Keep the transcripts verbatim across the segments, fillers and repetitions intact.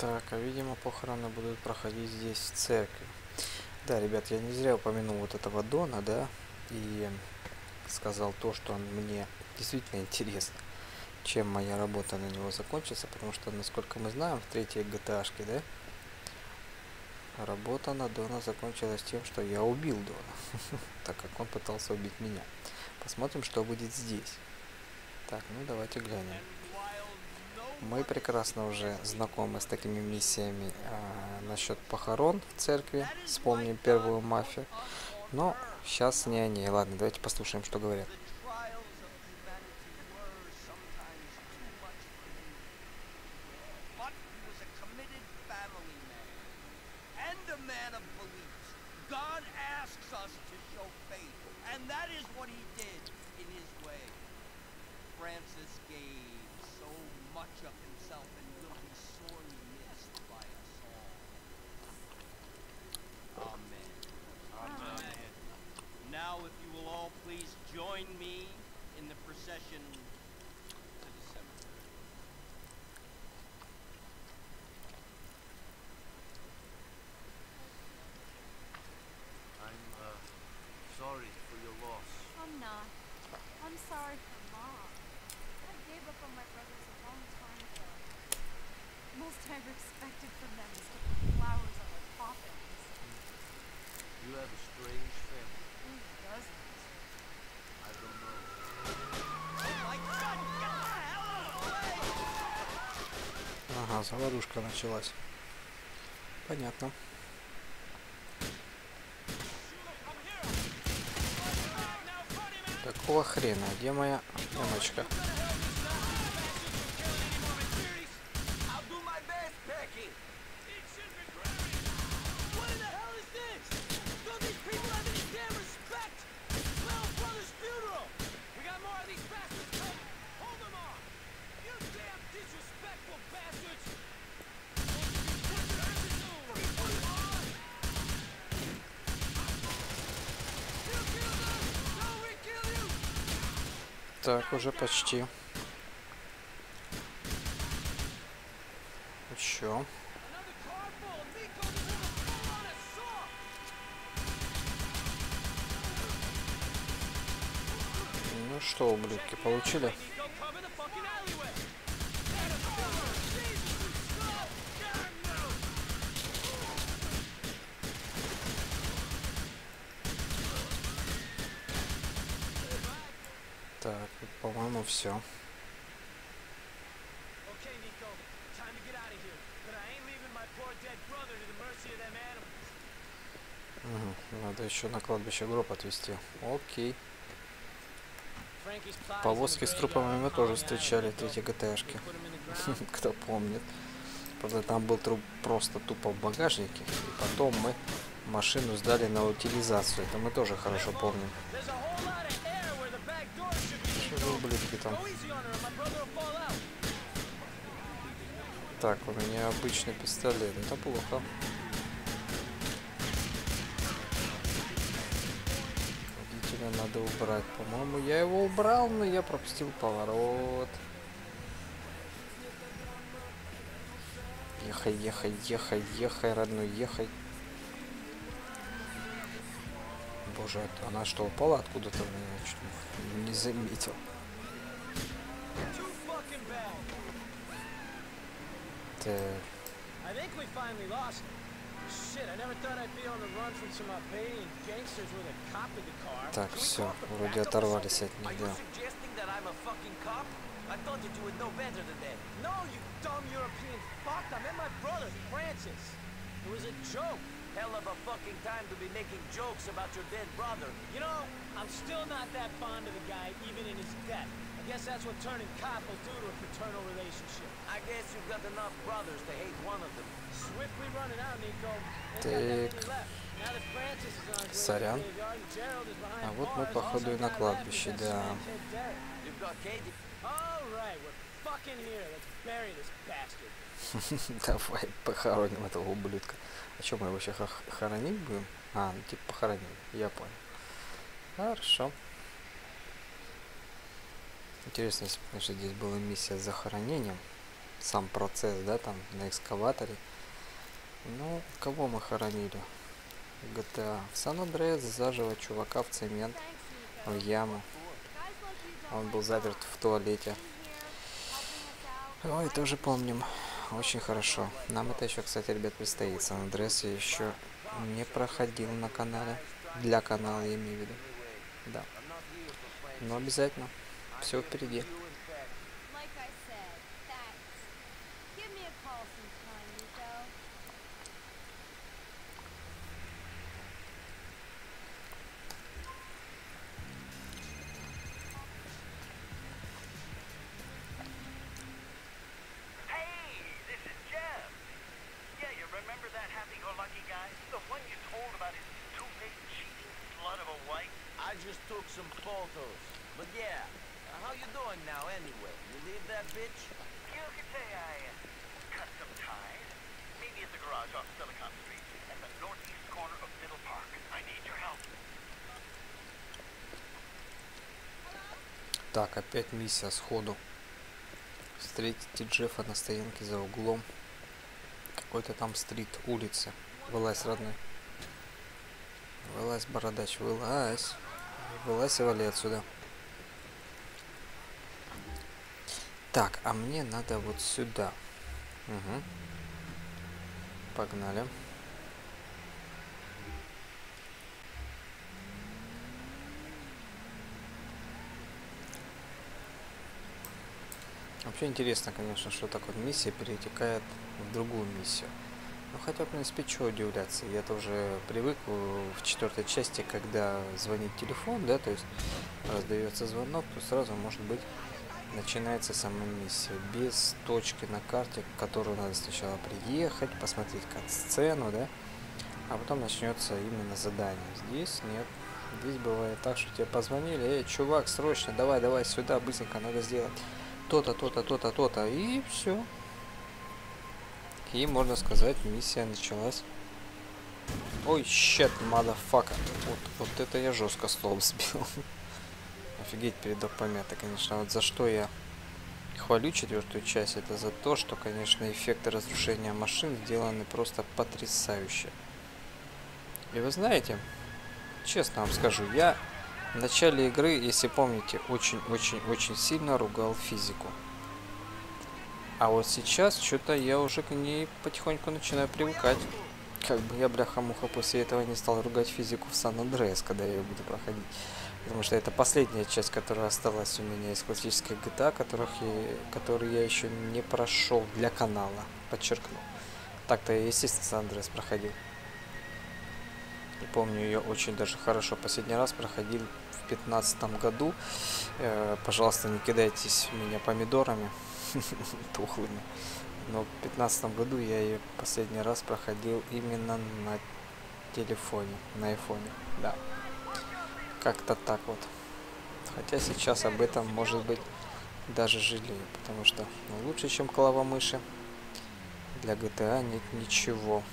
Так, а видимо похороны будут проходить здесь, в церкви. Да, ребят, я не зря упомянул вот этого Дона, да, и сказал то, что он мне действительно интересно, чем моя работа на него закончится, потому что, насколько мы знаем, в третьей джи ти эй-шке, да, работа на Дона закончилась тем, что я убил Дона, так как он пытался убить меня. Посмотрим, что будет здесь. Так, ну давайте глянем. Мы прекрасно уже знакомы с такими миссиями а, насчет похорон в церкви. Вспомним первую мафию. Но сейчас не они. Ладно, давайте послушаем, что говорят. Francis gave so much of himself and will be sorely missed by us all. Amen. Amen. Now, if you will all please join me in the procession to the cemetery. I'm uh, sorry for your loss. I'm not. I'm sorry for Mom. I gave up on my brothers a long time ago. Most I ever expected from them is to put flowers on their coffins. You have a strange family. Who doesn't? I don't know. Oh my God! Get the hell out of the way! Ага, заварушка началась. Понятно. Какого хрена? Где моя ямочка? Так, уже почти. Еще. Ну что, ублюдки, получили? Так, по-моему, все. Угу. Надо еще на кладбище гроб отвезти. Окей. Повозки с трупами мы тоже встречали в третьей джи ти эй-шке. Кто помнит. Правда, там был труп просто тупо в багажнике. И потом мы машину сдали на утилизацию. Это мы тоже хорошо помним. Что за ублюдки там? Так, у меня обычный пистолет. Это плохо. Водителя надо убрать. По-моему, я его убрал, но я пропустил поворот. Ехай, ехай, ехай, ехай, родной, ехай. Боже, это она что, упала откуда-то? Я чуть не заметил. Так. Так, все, вроде оторвались от них, да. I thought that you would know better than that. No, you dumb European fuck! I met my brother, Francis. It was a joke. Hell of a fucking time to be making jokes about your dead brother. You know, I'm still not that fond of the guy, even in his death. I guess that's what turning cop will do to a fraternal relationship. I guess you've got enough brothers to hate one of them. Swiftly running out, Nico. Так. Сорян. А вот мы, походу, и на кладбище, да. Давай похороним этого ублюдка. А что, мы его сейчас хоронить будем? А, ну типа похороним. Я понял. Хорошо. Интересно, если бы, конечно, здесь была миссия с захоронением. сам процесс, да, там на экскаваторе. Ну, кого мы хоронили? джи ти эй. В Сан-Андреас заживо чувака в цемент, в яму. Он был заперт в туалете. Ой, тоже помним. Очень хорошо. Нам это еще, кстати, ребят, предстоит. Сан-Андреас я еще не проходил на канале. Для канала, я имею в виду. Да. Но обязательно. Все впереди. I just took some photos. But yeah, how you doing now anyway? You leave that bitch? You could say I uh, cut some ties. Meet me at the garage off Silicon Street at the northeast corner of Middle Park. I need your help. Так, опять миссия сходу. Встретите Джеффа на стоянке за углом. Какой-то там стрит, улица. Вылазь, родной. Вылазь, бородач, вылазь. Вылазь и вали отсюда. Так, а мне надо вот сюда. Угу. Погнали. Вообще интересно, конечно, что так вот миссия перетекает в другую миссию. Ну хотя, в принципе, чего удивляться. Я-то уже привык в четвертой части, когда звонит телефон, да, то есть раздается звонок, то сразу, может быть, начинается сама миссия. Без точки на карте, к которой надо сначала приехать, посмотреть кат-сцену, да, а потом начнется именно задание. Здесь нет. Здесь бывает так, что тебе позвонили: эй, чувак, срочно, давай, давай сюда, быстренько надо сделать то-то, то-то, то-то, то-то, и все. И, можно сказать, миссия началась. Ой, щет, motherfucker. Вот, вот это я жестко слов сбил. Офигеть, передок помятый, конечно. Вот за что я хвалю четвертую часть, это за то, что, конечно, эффекты разрушения машин сделаны просто потрясающе. И вы знаете, честно вам скажу, я в начале игры, если помните, очень-очень-очень сильно ругал физику. А вот сейчас что-то я уже к ней потихоньку начинаю привыкать. Как бы я, бляха-муха, после этого не стал ругать физику в Сан-Андреас, когда я ее буду проходить. Потому что это последняя часть, которая осталась у меня из классической джи ти эй, которых я, которую я еще не прошел для канала, подчеркну. Так-то я, естественно, Сан-Андреас проходил. И помню ее очень даже хорошо. Последний раз проходил в пятнадцатом году. Э, пожалуйста, не кидайтесь в меня помидорами тухлыми. Но в пятнадцатом году я ее последний раз проходил именно на телефоне, на айфоне. Да. Как-то так вот. Хотя сейчас об этом, может быть, даже жалею. Потому что ну, лучше, чем клава мыши, для джи ти эй нет ничего.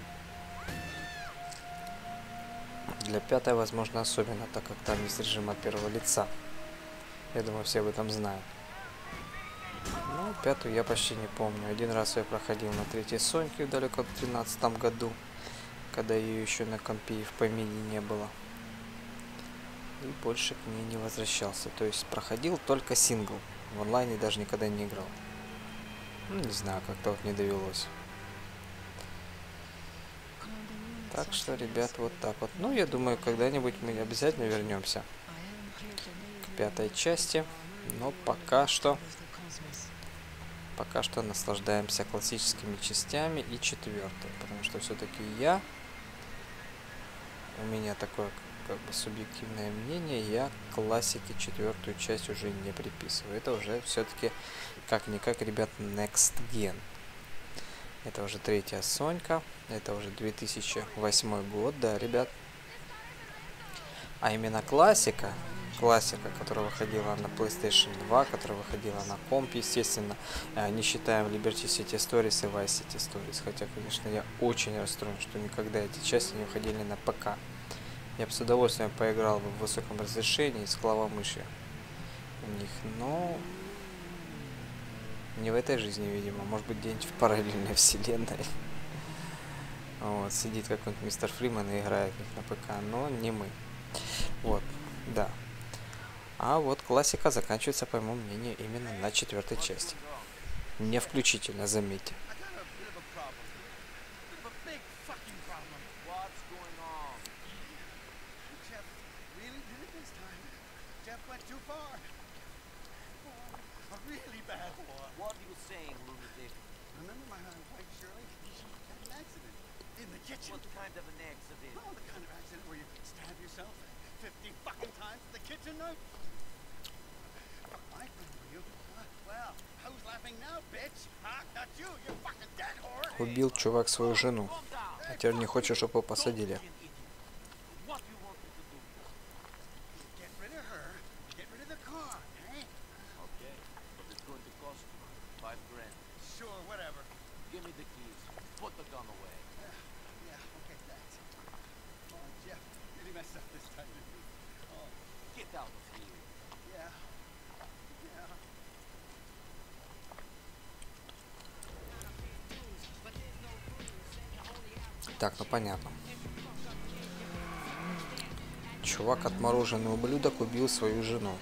Для пятой, возможно, особенно, так как там есть режим от первого лица. Я думаю, все об этом знают. Ну, пятую я почти не помню. Один раз я проходил на третьей Соньке далеко в тринадцатом году, когда ее еще на компе и в помине не было. И больше к ней не возвращался. То есть проходил только сингл. В онлайне даже никогда не играл. Ну, не знаю, как-то вот не довелось. Так что, ребят, вот так вот. Ну, я думаю, когда-нибудь мы обязательно вернемся к пятой части. Но пока что... Пока что наслаждаемся классическими частями и четвертой. Потому что все-таки я... У меня такое как бы субъективное мнение. Я классике четвертую часть уже не приписываю. Это уже все-таки как-никак, ребят, Next Gen. Это уже третья Сонька. Это уже две тысячи восьмой год, да, ребят. А именно классика, классика, которая выходила на PlayStation два, которая выходила на комп, естественно, не считаем Liberty City Stories и Vice City Stories. Хотя, конечно, я очень расстроен, что никогда эти части не выходили на ПК. Я бы с удовольствием поиграл бы в высоком разрешении с клавомышью в них, но Не в этой жизни, видимо. Может быть, где-нибудь в параллельной вселенной. Вот, сидит какой-нибудь мистер Фриман и играет в них на ПК, но не мы. Вот, да. А вот классика заканчивается, по моему мнению, именно на четвертой части. Не включительно, заметьте. I got a bit of a problem. Bit of a big fucking problem. What's going on? Jeff really did it this time. Jeff went too far. Oh, a really bad one. What are you saying, lunatic? Remember my uh, wife Shirley? She had an accident in the kitchen. What kind of an accident? Oh, the kind of accident where you stab yourself fifty fucking times with a kitchen knife. Fuck my thing, will you? Huh? Well, who's laughing now, bitch? Huh? Not you, you fucking dead whore. Убил чувак свою жену, Calm down. а теперь не хочет, чтобы его посадили. Don't be an idiot. What do you want me to do? Get rid of her. Get rid of the car, eh? Okay, but it's going to cost you five grand. Sure, whatever. Give me the keys. Put the gun away. Yeah, okay, thanks. Oh, Jeff, really messed up this time, didn't you? Oh, Get out of here. yeah. Yeah. Так, ну понятно. Чувак, отмороженный ублюдок, убил свою жену.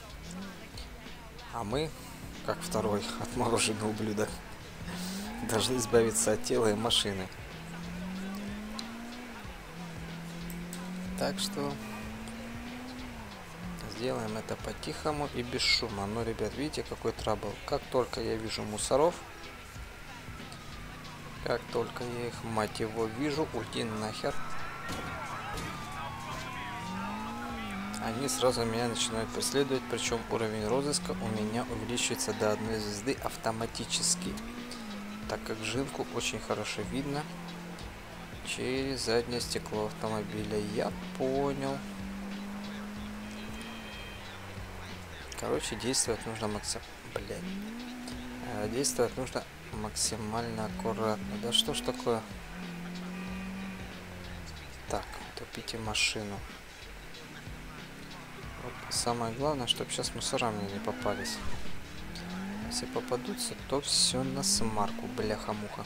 А мы, как второй отмороженный ублюдок, должны избавиться от тела и машины. Так что сделаем это по-тихому и без шума. Но, ребят, видите, какой трабл? Как только я вижу мусоров, как только я их, мать его, вижу, уйди нахер, они сразу меня начинают преследовать, причем уровень розыска у меня увеличивается до одной звезды автоматически, так как Жинку очень хорошо видно через заднее стекло автомобиля. Я понял. Короче, действовать нужно максимально... Блядь. Действовать нужно максимально аккуратно. Да что ж такое? Так, топите машину. Вот самое главное, чтобы сейчас мусора мне не попались. Если попадутся, то все на смарку, бляха-муха.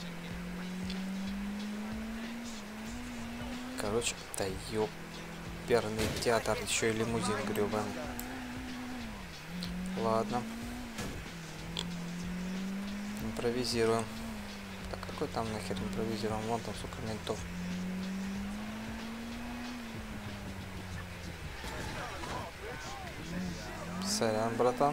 Короче, да ёперный театр, еще и лимузин гребаный. Ладно. Импровизируем. Да какой там нахер импровизируем? Вон там, сука, ментов. Сорян, братан.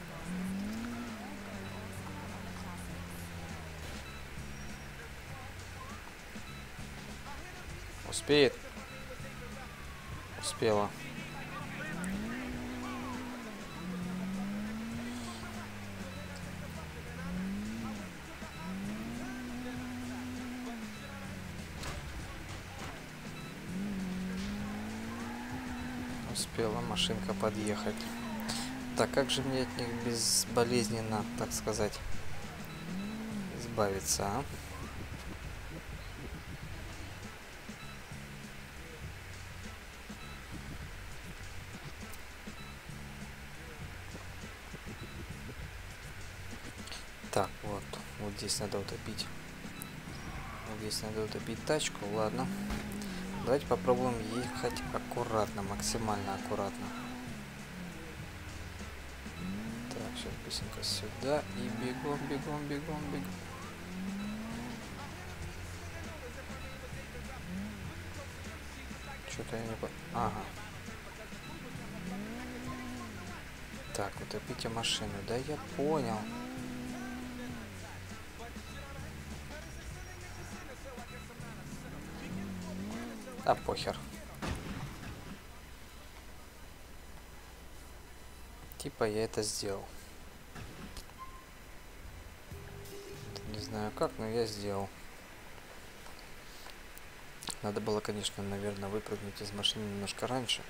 Успеет? Успела. Успела машинка подъехать. Так, как же мне от них безболезненно, так сказать, избавиться, а? Так, вот, вот здесь надо утопить. Вот здесь надо утопить тачку, ладно. Давайте попробуем ехать аккуратно, максимально аккуратно. Так, сейчас быстренько сюда и бегом, бегом, бегом, бегом. Что-то я не по... Ага. Так, утопите машину. Да, я понял. А похер. Типа я это сделал. Не знаю как, но я сделал. Надо было, конечно, наверное, выпрыгнуть из машины немножко раньше.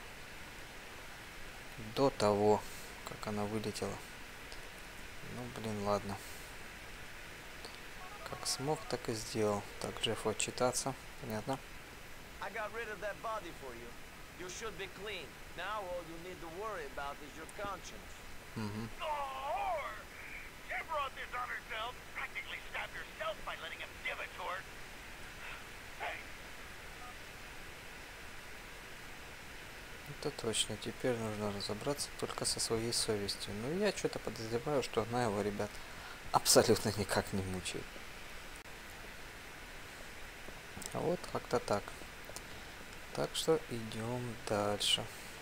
До того, как она вылетела. Ну, блин, ладно. Как смог, так и сделал. Так, Джеффу отчитаться. Понятно? I got rid of that body for you. You should be clean. Now all you need to worry about is your conscience. Угу. Oh, whore! She brought this on herself. practically stab yourself by letting him give it to her. Hey, Это точно. Теперь нужно разобраться только со своей совестью. Но я что-то подозреваю, что она его, ребят, абсолютно никак не мучает. А вот как-то так. Так что идем дальше.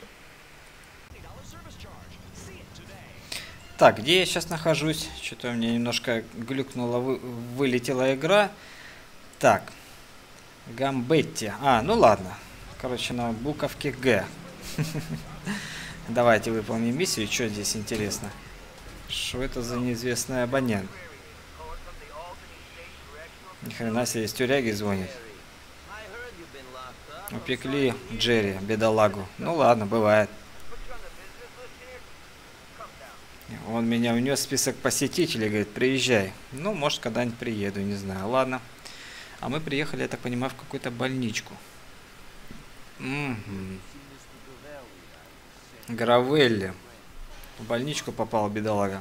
Так, где я сейчас нахожусь? Что-то у меня немножко глюкнула, вы, вылетела игра. Так, Гамбетти. А, ну ладно. Короче, на буковке Г. Давайте выполним миссию. Что здесь интересно? Что это за неизвестный абонент? Ни хрена себе, из тюряги звонит. Упекли Джерри, бедолагу. Ну ладно, бывает. Он меня внес в список посетителей, говорит, приезжай. Ну, может, когда-нибудь приеду, не знаю. Ладно. А мы приехали, я так понимаю, в какую-то больничку. Угу. Гравелли. В больничку попал, бедолага.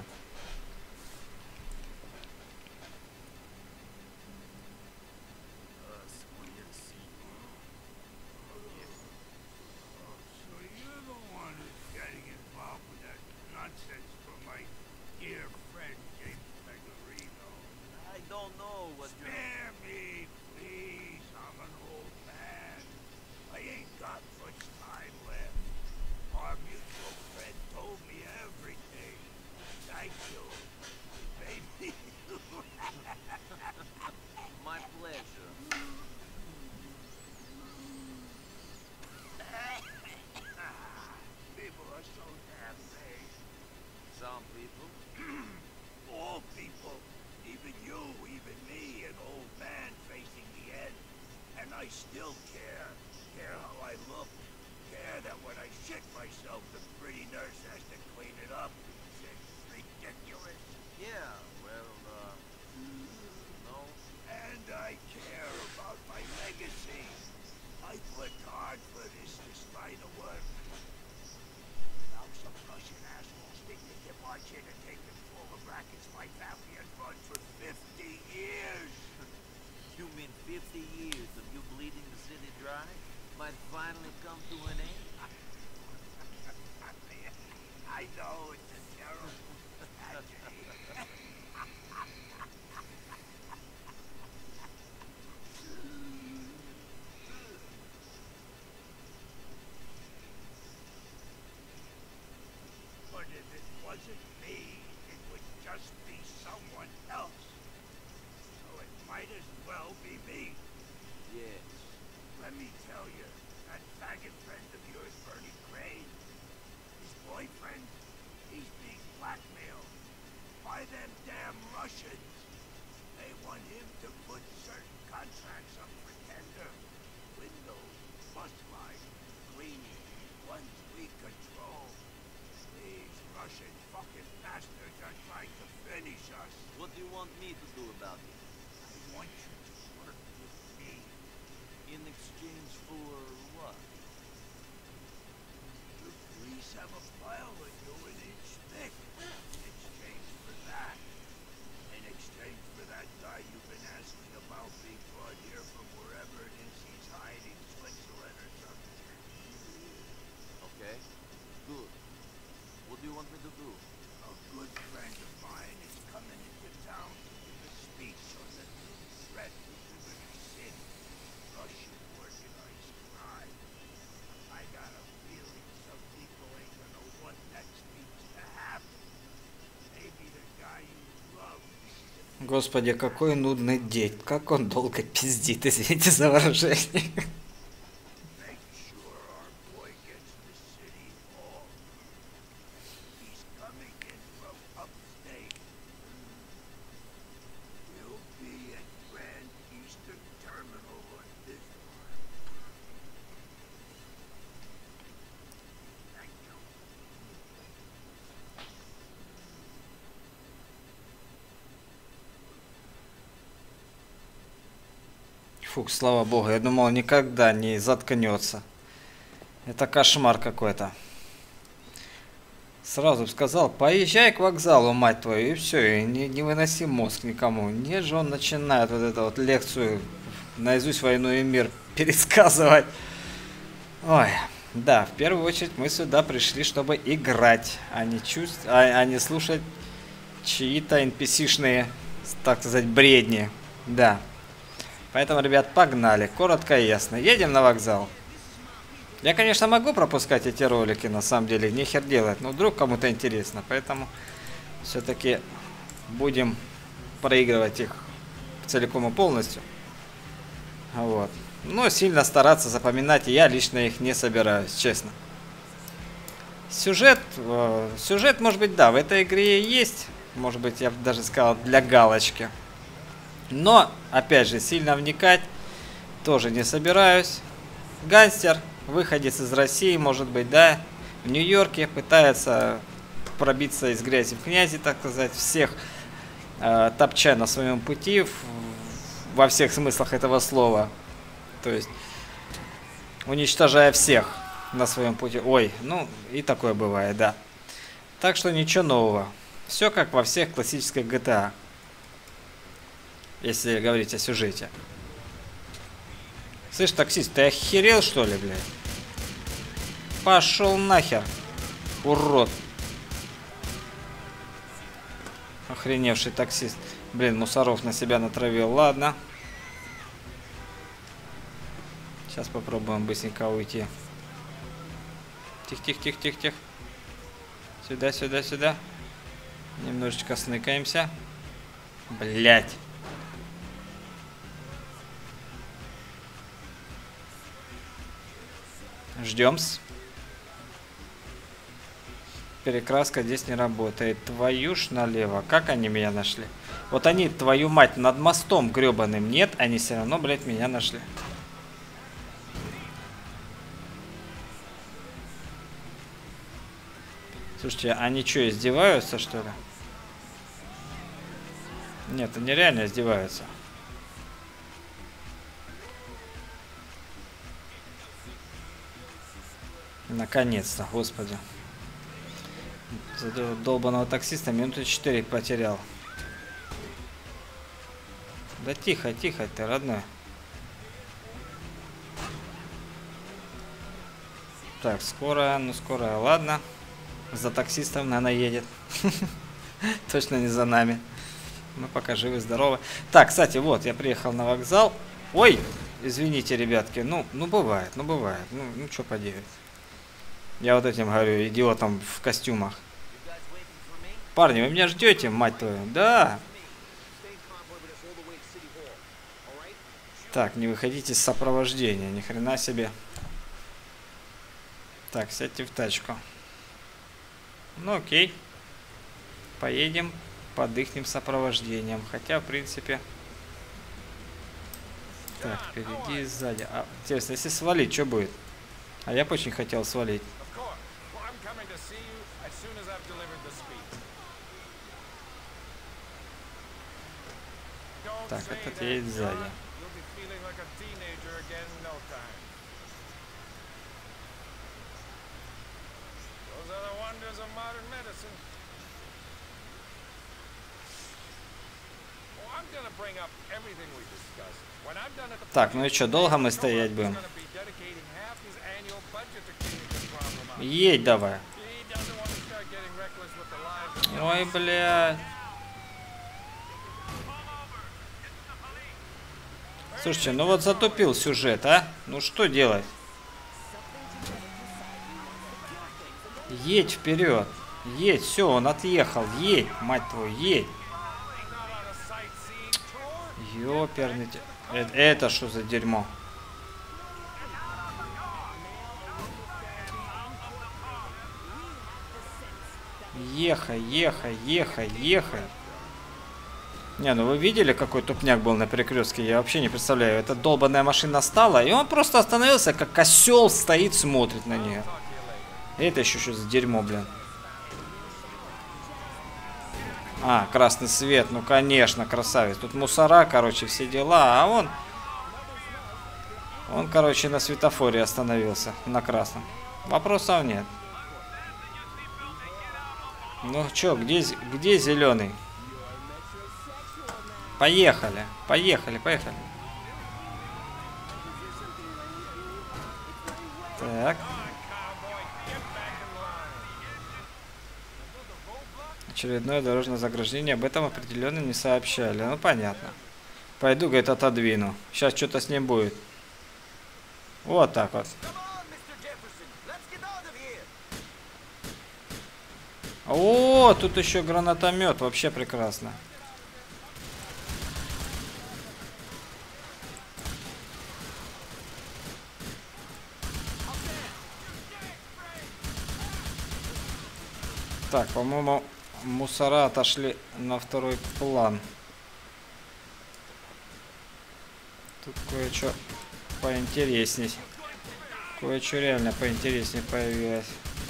I still care. Care how I look. Care that when I shit myself, the pretty nurse has to clean it up. It's ridiculous. Yeah, well, uh, no. And I care about my legacy. I worked hard for this, this line of work. Now some Russian assholes think they can march in and take control of rackets my family has run for fifty years. You mean fifty years of you bleeding the city dry might finally come to an end? I know it's a terrible tragedy. But if it wasn't me, it would just be someone else. So it might as well be me. Yes. Let me tell you, that faggot friend of yours, Bernie Crane, his boyfriend, he's being blackmailed by them damn Russians. They want him to put certain contracts up for tender. Windows, bus lights, cleaning, ones we control. These Russian fucking bastards are trying to finish us. What do you want me to do about it? I want you to work with me. In exchange for what? You please have a file with you an inch thick. In exchange for that. In exchange for that guy you've been asking about being brought here from wherever it is he's hiding, Switzerland or something. Okay. Good. What do you want me to do? A good friend of mine is coming into town to give a speech on the new threat to Liberty City. Russian organized crime. I got a feeling some people ain't gonna want that speech to happen. Maybe the guy you love. Господи, какой нудный дед. Как он долго пиздит, извините за выражение. Make sure our boy gets the city hall. He's coming in from upstate. We'll be at Grand Eastern Terminal on Bismarck. Thank you. Фух, слава богу, я думал, никогда не заткнется. Это кошмар какой-то. Сразу бы сказал, поезжай к вокзалу, мать твою, и все, и не, не выноси мозг никому. Нет же, он начинает вот эту вот лекцию наизусть «Войну и мир» пересказывать. Ой, да, в первую очередь мы сюда пришли, чтобы играть, а не, чувств... а, а не слушать чьи-то эн пи си-шные, так сказать, бредни. Да. Поэтому, ребят, погнали. Коротко и ясно. Едем на вокзал. Я, конечно, могу пропускать эти ролики, на самом деле, нехер делать, но вдруг кому-то интересно, поэтому все-таки будем проигрывать их целиком и полностью. Вот. Но сильно стараться запоминать я лично их не собираюсь, честно. Сюжет, э, сюжет, может быть, да, в этой игре есть, может быть, я бы даже сказал, для галочки. Но, опять же, сильно вникать тоже не собираюсь. Гангстер, выходец из России, может быть, да, в Нью-Йорке, пытается пробиться из грязи в князи, так сказать, всех э, топча на своем пути, в, во всех смыслах этого слова. То есть, уничтожая всех на своем пути. Ой, ну, и такое бывает, да. Так что ничего нового. Все как во всех классических джи ти эй. Если говорить о сюжете. Слышь, таксист, ты охерел, что ли, блядь? Пошел нахер, урод. Охреневший таксист. Блин, мусоров на себя натравил. Ладно. Сейчас попробуем быстренько уйти. Тихо-тихо-тихо-тихо-тихо. Сюда, сюда, сюда. Немножечко сныкаемся. Блять. Ждем-с. Перекраска здесь не работает. Твою ж налево. Как они меня нашли? Вот они, твою мать, над мостом гребаным. Нет, они все равно, блядь, меня нашли. Слушайте, они что, издеваются, что ли? Нет, они реально издеваются. Наконец-то, господи. За долбаного таксиста минуты четыре потерял. Да тихо, тихо ты, родной. Так, скорая, ну скорая, ладно. За таксистом, наверное, едет. Точно не за нами. Мы пока живы-здоровы. Так, кстати, вот, я приехал на вокзал. Ой, извините, ребятки. Ну, ну бывает, ну бывает. Ну, ну что поделать. Я вот этим говорю, идиотам в костюмах. Парни, вы меня ждете, мать твою? Да. Так, не выходите из сопровождения, ни хрена себе. Так, сядьте в тачку. Ну окей. Поедем под ихним сопровождением. Хотя, в принципе... Так, впереди и сзади. А, интересно, если свалить, что будет? А я бы очень хотел свалить. Так, этот едет сзади. Так, ну и что, долго мы стоять будем? Едь давай. Ой, бля. Слушайте, ну вот затупил сюжет, а? Ну что делать? Едь вперед. Едь, все, он отъехал. Едь, мать твою, едь. Ёперный. Это, это что за дерьмо? Ехай, ехай, ехай, ехай. Не, ну вы видели, какой тупняк был на перекрестке? Я вообще не представляю. Эта долбаная машина стала, и он просто остановился, как осел стоит, смотрит на нее. Это еще что за дерьмо, блин? А, красный свет, ну конечно, красавец. Тут мусора, короче, все дела, а он... Он, короче, на светофоре остановился, на красном. Вопросов нет. Ну чё, где, где зеленый? Поехали, поехали, поехали. Так. Очередное дорожное заграждение. Об этом определенно не сообщали. Ну, понятно. Пойду, говорит, отодвину. Сейчас что-то с ним будет. Вот так вот. О, тут еще гранатомет. Вообще прекрасно. Так, по-моему, мусора отошли на второй план. Тут кое-что поинтересней. Кое-что реально поинтереснее появилось.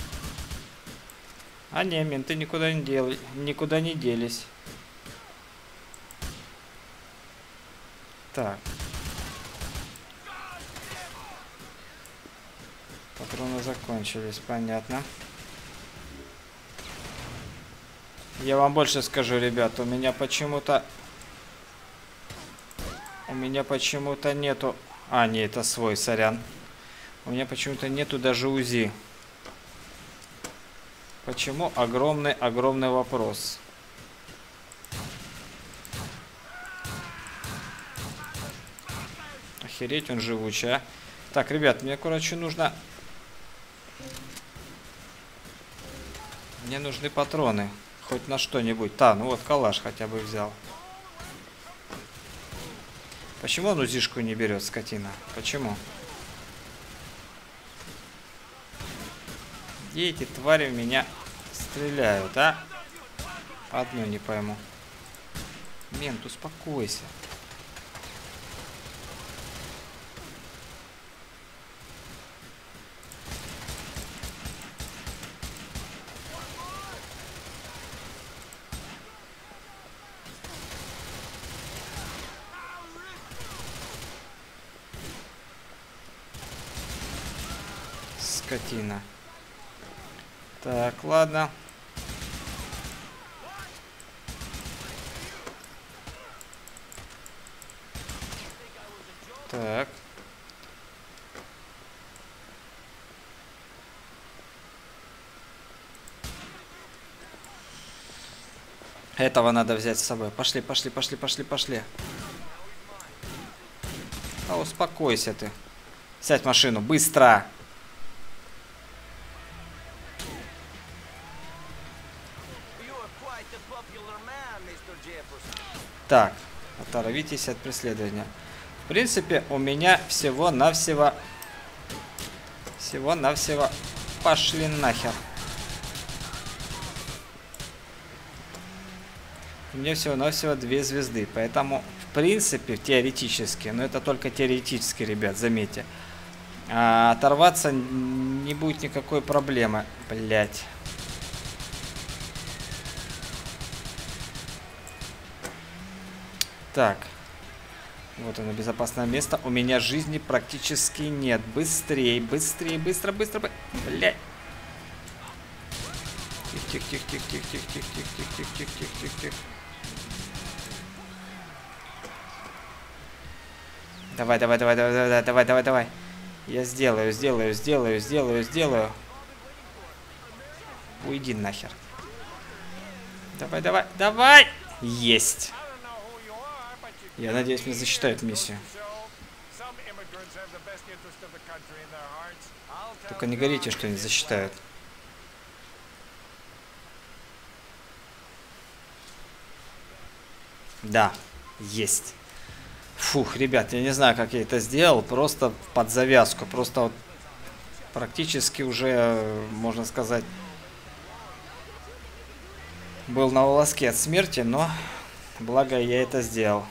А не, менты никуда не дели, никуда не делись. Так. Патроны закончились, понятно. Я вам больше скажу, ребят, у меня почему-то... У меня почему-то нету... А, не, это свой, сорян. У меня почему-то нету даже УЗИ. Почему? Огромный-огромный вопрос. Охереть, он живучий, а. Так, ребят, мне, короче, нужно... Мне нужны патроны. Хоть на что-нибудь. Та, ну вот калаш хотя бы взял. Почему он УЗИшку не берет, скотина? Почему? Где эти твари в меня стреляют, а? Одну не пойму. Мент, успокойся. Скотина. Так, ладно. Так. Этого надо взять с собой. Пошли, пошли, пошли, пошли, пошли. А успокойся ты. Сядь в машину, быстро. Так, оторвитесь от преследования. В принципе, у меня всего-навсего... Всего-навсего... Пошли нахер. У меня всего-навсего две звезды. Поэтому, в принципе, теоретически, но это только теоретически, ребят, заметьте. А, оторваться не будет никакой проблемы. Блять. Так. Вот оно, безопасное место. У меня жизни практически нет. Быстрее, быстрее, быстро, быстро, быстро. Блядь. Тихо, тихо, тихо, тихо, тихо, тихо, тихо, тихо, тихо, тихо, тихо, тихо. Давай, давай, давай, давай, давай, давай, давай, давай. Я сделаю, сделаю, сделаю, сделаю, сделаю. Уйди нахер. Давай, давай, давай. Есть. Я надеюсь, мне засчитают миссию. Только не говорите, что не засчитают. Да, есть. Фух, ребят, я не знаю, как я это сделал. Просто под завязку. Просто вот практически уже, можно сказать, был на волоске от смерти, но благо я это сделал.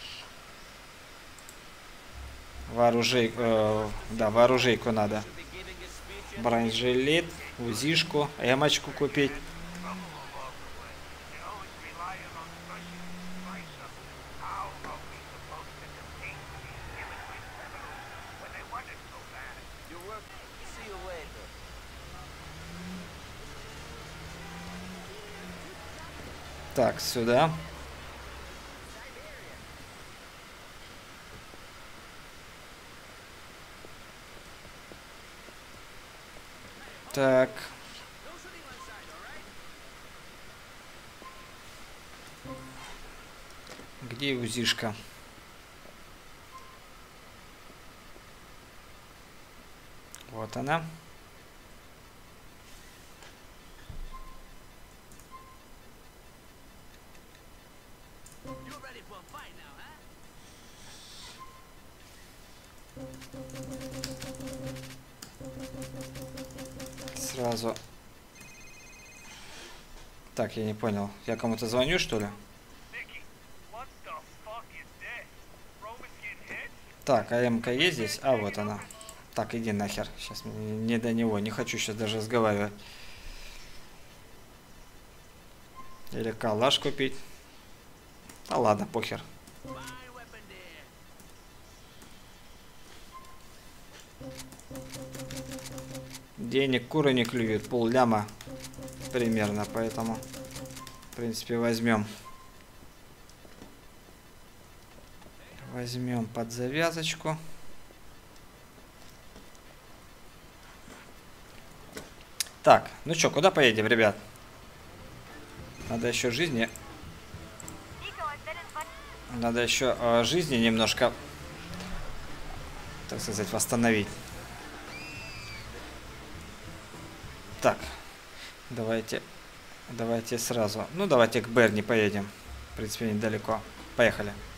Вооружей, э, да, вооружейку надо. Бронежилет, УЗИшку, эмочку купить. Так, сюда. Так. Где УЗИшка? Вот она. Сразу. Так, я не понял. Я кому-то звоню, что ли? Так, АМ-ка есть здесь? А, вот она. Так, иди нахер. Сейчас мне не до него. Не хочу сейчас даже разговаривать. Или калаш купить. А ладно, похер. Денег куры не клюют. Пол ляма примерно. Поэтому, в принципе, возьмем. Возьмем под завязочку. Так, ну что, куда поедем, ребят? Надо еще жизни. Надо еще э, жизни немножко, так сказать, восстановить. Так, давайте, давайте сразу. Ну, давайте к Берни поедем. В принципе, недалеко. Поехали.